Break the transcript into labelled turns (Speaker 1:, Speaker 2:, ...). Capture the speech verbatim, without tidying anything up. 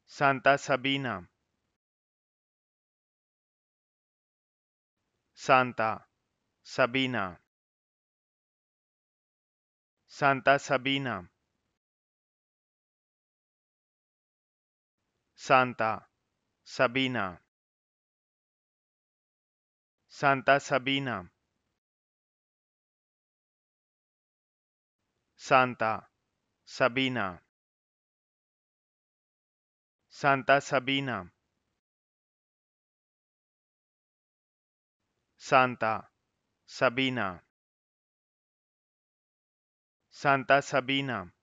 Speaker 1: Santa Sabina, Santa Sabina, Santa Sabina, Santa Sabina, Santa Sabina, Santa Sabina, Santa Sabina, Santa Sabina, Santa Sabina,